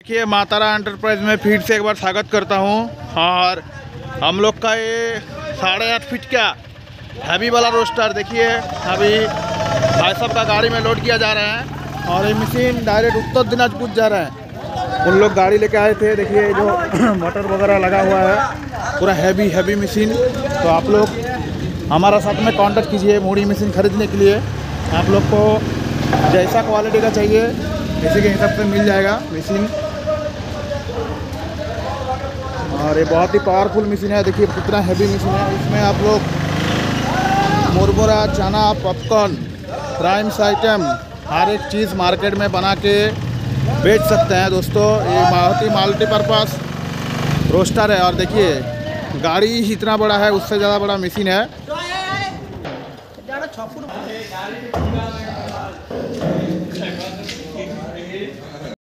देखिए मातारा एंटरप्राइज में फिर से एक बार स्वागत करता हूँ। और हम लोग का ये 8.5 फीट का हैवी वाला रोस्टर देखिए अभी भाई साहब का गाड़ी में लोड किया जा रहा है और ये मशीन डायरेक्ट उत्तर दिनाजपुर जा रहा है। उन लोग गाड़ी लेके आए थे, देखिए जो मोटर वगैरह लगा हुआ है, पूरा हैवी मशीन। तो आप लोग हमारा साथ में कांटेक्ट कीजिए मूड़ी मशीन खरीदने के लिए। आप लोग को जैसा क्वालिटी का चाहिए इसी के हिसाब से मिल जाएगा मशीन। और ये बहुत ही पावरफुल मशीन है, देखिए कितना हैवी मशीन है। इसमें आप लोग मुरमुरा, चना, पॉपकॉर्न, प्राइम्स आइटम हर एक चीज़ मार्केट में बना के बेच सकते हैं दोस्तों। ये बहुत ही मल्टीपर्पज़ रोस्टर है। और देखिए गाड़ी इतना बड़ा है, उससे ज़्यादा बड़ा मशीन है।